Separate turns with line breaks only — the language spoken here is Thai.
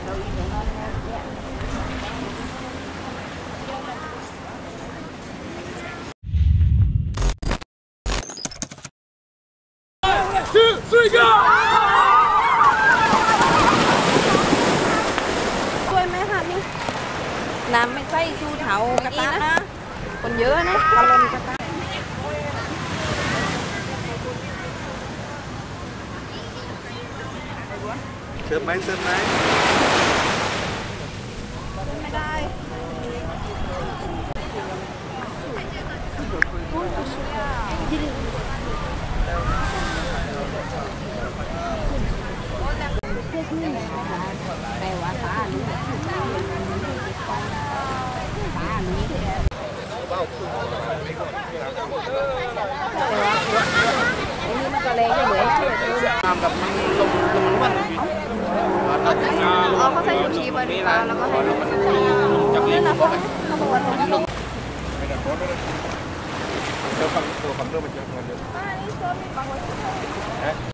睡觉。
ช่วยไหมคะนี่น้ำไม่ใส่ชูเถากระตะนะคนเยอะนะกระลนกระตะ
เสิร์ฟไหมเสิร์ฟไหม
ไม่ได้แต่ว่าตาลูกตาลูกแต่ว่าอันนี้มันก็เลยเหมือน
ตามกับมันลงมัน
เขาใส่ชูชีพไว้ดีกว่าแล้วก็ให้
จากนี้
เขาบอกว่าลง
ไม่ได้โพสต์เลยเจอฝั่งตัวฝั่งเรื่องมันเจอเงินเยอะ